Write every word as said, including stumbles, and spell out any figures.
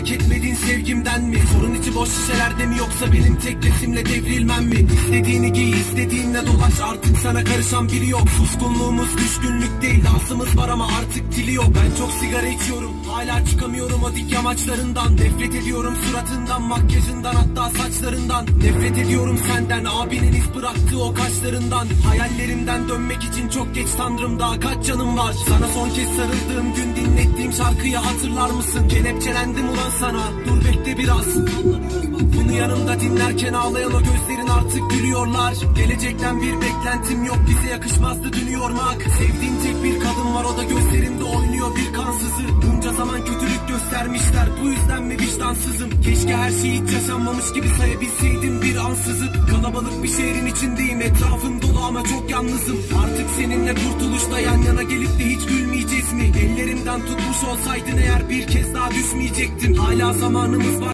hak etmediğin sevgimden mi? Sorun içi boş şişelerde mi, yoksa benim tek resimle devrilmem mi? İstediğini giy, istediğinle dolaş, artık sana karışan biri yok. Suskunluğumuz düşkünlük değil, dansımız var ama artık dili yok. Ben çok sigara içiyorum, hala çıkamıyorum o dik yamaçlarından. Nefret ediyorum suratından, makyajından, hatta saçlarından. Nefret ediyorum senden, abinin iz bıraktığı o kaşlarından. Hayallerimden dönmek için çok geç tanrım, daha kaç canım var? Sana son kez sarıldığım gün dinlettiğim şarkıyı hatırlar mısın? Kelepçelendim ulan sana, dur bekle biraz. Bunu yanımda dinlerken ağlayan o gözlerin artık gülüyorlar. Gelecekten bir beklentim yok, bize yakışmazdı dün yormak. Sevdiğin tek bir kadın var, o da gözlerimde oynuyor bir kansızı. Bunca zaman kötülük göstermişler, bu yüzden mi vicdansızım? Keşke her şey hiç yaşanmamış gibi sayabilseydim bir ansızın. Kalabalık bir şehrin içindeyim, etrafım dolu ama çok yalnızım. Artık seninle kurtuluşta yan yana gelip de hiç gülmeyeceğiz mi? Ellerimden tutmuş olsaydın eğer, bir kez daha düşmeyecektim. Hala zamanımız var.